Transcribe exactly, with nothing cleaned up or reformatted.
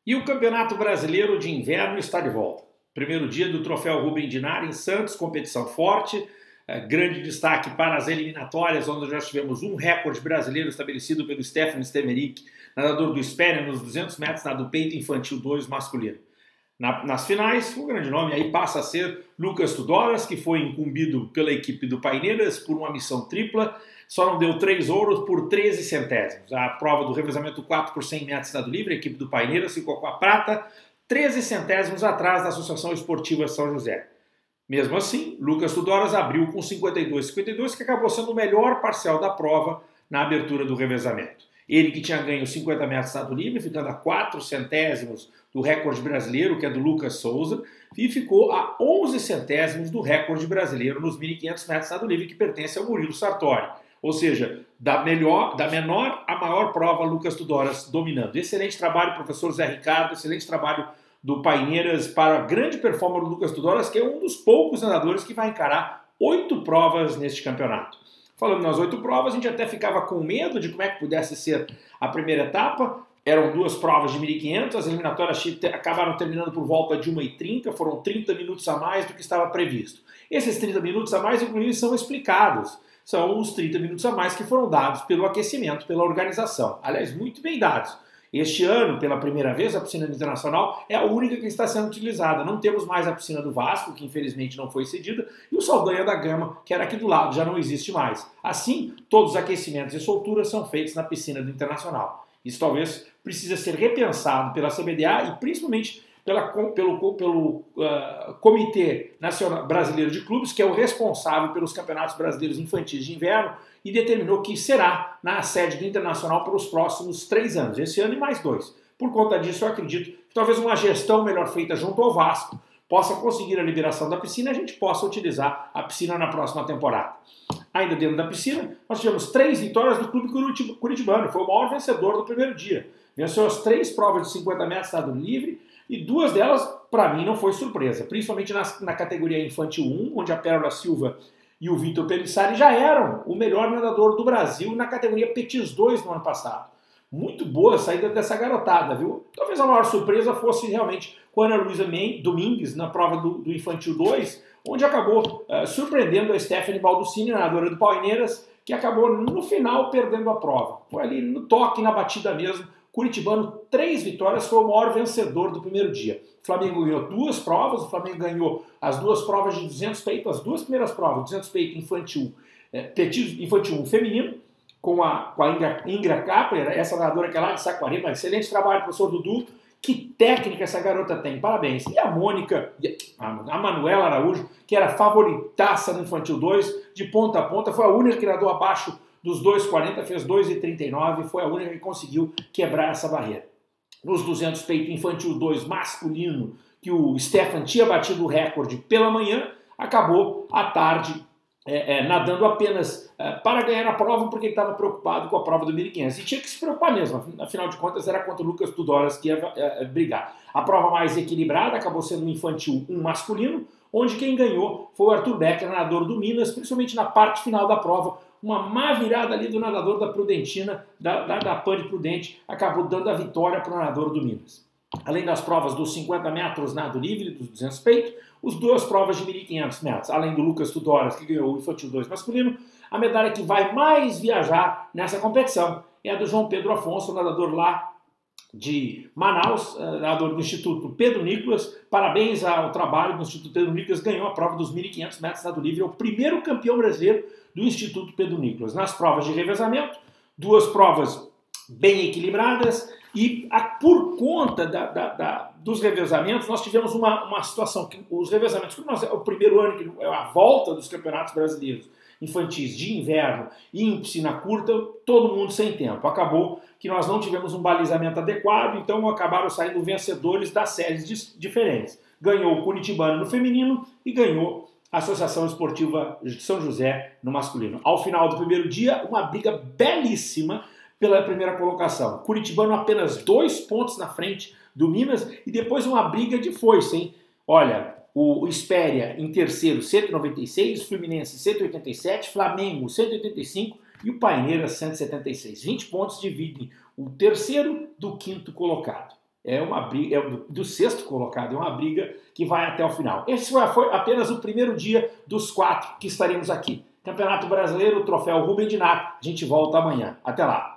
E o Campeonato Brasileiro de Inverno está de volta. Primeiro dia do Troféu Rubem Dinara em Santos, competição forte. Grande destaque para as eliminatórias, onde já tivemos um recorde brasileiro estabelecido pelo Stefan Stemeric, nadador do Espéria, nos duzentos metros nado peito infantil dois masculino. Na, nas finais, o grande nome aí passa a ser Lucas Tudoras, que foi incumbido pela equipe do Paineiras por uma missão tripla, só não deu três ouros por treze centésimos. A prova do revezamento quatro por cem metros nado livre, a equipe do Paineiras ficou com a prata, treze centésimos atrás da Associação Esportiva São José. Mesmo assim, Lucas Tudoras abriu com cinquenta e dois cinquenta e dois, que acabou sendo o melhor parcial da prova na abertura do revezamento. Ele que tinha ganho cinquenta metros nado livre, ficando a quatro centésimos do recorde brasileiro, que é do Lucas Souza, e ficou a onze centésimos do recorde brasileiro nos mil e quinhentos metros nado livre, que pertence ao Murilo Sartori. Ou seja, da, melhor, da menor à maior prova, Lucas Tudoras dominando. Excelente trabalho, professor Zé Ricardo, excelente trabalho do Paineiras para a grande performance do Lucas Tudoras, que é um dos poucos nadadores que vai encarar oito provas neste campeonato. Falando nas oito provas, a gente até ficava com medo de como é que pudesse ser a primeira etapa. Eram duas provas de mil e quinhentos, as eliminatórias acabaram terminando por volta de uma e trinta, foram trinta minutos a mais do que estava previsto. Esses trinta minutos a mais, inclusive, são explicados. São os trinta minutos a mais que foram dados pelo aquecimento, pela organização. Aliás, muito bem dados. Este ano, pela primeira vez, a piscina internacional é a única que está sendo utilizada. Não temos mais a piscina do Vasco, que infelizmente não foi cedida, e o Saldanha da Gama, que era aqui do lado, já não existe mais. Assim, todos os aquecimentos e solturas são feitos na piscina do Internacional. Isso talvez precise ser repensado pela C B D A e principalmente pela, pelo, pelo uh, Comitê Nacional Brasileiro de Clubes, que é o responsável pelos campeonatos brasileiros infantis de inverno, e determinou que será na sede do Internacional pelos próximos três anos, esse ano e mais dois. Por conta disso, eu acredito que talvez uma gestão melhor feita junto ao Vasco possa conseguir a liberação da piscina e a gente possa utilizar a piscina na próxima temporada. Ainda dentro da piscina, nós tivemos três vitórias do clube curitibano, foi o maior vencedor do primeiro dia. Venceu as três provas de cinquenta metros nado livre e duas delas, para mim, não foi surpresa, principalmente na, na categoria infantil um, onde a Pérola Silva e o Vitor Pelissari já eram o melhor nadador do Brasil na categoria Petis dois no ano passado. Muito boa a saída dessa garotada, viu? Talvez a maior surpresa fosse realmente com a Ana Luísa Domingues na prova do, do Infantil dois, onde acabou uh, surpreendendo a Stephanie Balduscini, nadadora do Paineiras, que acabou no final perdendo a prova. Foi ali no toque, na batida mesmo. Curitibano, três vitórias, foi o maior vencedor do primeiro dia. O Flamengo ganhou duas provas, o Flamengo ganhou as duas provas de duzentos peito, as duas primeiras provas, duzentos peito infantil, é, petit, infantil um feminino, com a, com a Ingra, Ingra Kapler, essa nadadora que é lá de Saquarema. Excelente trabalho, professor Dudu. Que técnica essa garota tem, parabéns. E a Mônica, a Manuela Araújo, que era favoritaça no Infantil dois, de ponta a ponta, foi a única que nadou abaixo dos dois e quarenta, fez dois e trinta e nove, foi a única que conseguiu quebrar essa barreira. Nos duzentos peito infantil dois masculino, que o Stefan tinha batido o recorde pela manhã, acabou à tarde é, é, nadando apenas é, para ganhar a prova, porque ele estava preocupado com a prova do mil e quinhentos. E tinha que se preocupar mesmo, afinal de contas era contra o Lucas Tudoras que ia é, brigar. A prova mais equilibrada acabou sendo o infantil um masculino, onde quem ganhou foi o Arthur Becker, nadador do Minas, principalmente na parte final da prova. Uma má virada ali do nadador da Prudentina, da, da, da Pane Prudente, acabou dando a vitória para o nadador do Minas. Além das provas dos cinquenta metros nado livre, dos duzentos peito, as duas provas de mil e quinhentos metros, além do Lucas Tudoras, que ganhou o Infantil dois masculino, a medalha que vai mais viajar nessa competição é a do João Pedro Afonso, nadador lá de Manaus, nadador do Instituto Pedro Nicolas. Parabéns ao trabalho do Instituto Pedro Nicolas, ganhou a prova dos mil e quinhentos metros nado livre, é o primeiro campeão brasileiro do Instituto Pedro Nicolas. Nas provas de revezamento, duas provas bem equilibradas e a, por conta da, da, da, dos revezamentos, nós tivemos uma, uma situação que os revezamentos, como nós, é o primeiro ano, que é a volta dos campeonatos brasileiros infantis de inverno e em piscina curta, todo mundo sem tempo. Acabou que nós não tivemos um balizamento adequado, então acabaram saindo vencedores das séries diferentes. Ganhou o Curitibano no feminino e ganhou a Associação Esportiva de São José no masculino. Ao final do primeiro dia, uma briga belíssima pela primeira colocação. Curitibano apenas dois pontos na frente do Minas e depois uma briga de foice, hein? Olha, o Espéria em terceiro, cento e noventa e seis, Fluminense cento e oitenta e sete, Flamengo cento e oitenta e cinco e o Paineiras cento e setenta e seis. vinte pontos dividem o terceiro do quinto colocado. é uma briga, é do, do sexto colocado, é uma briga que vai até o final. Esse foi apenas o primeiro dia dos quatro que estaremos aqui. Campeonato Brasileiro, Troféu Rubem Dinarri. A gente volta amanhã. Até lá.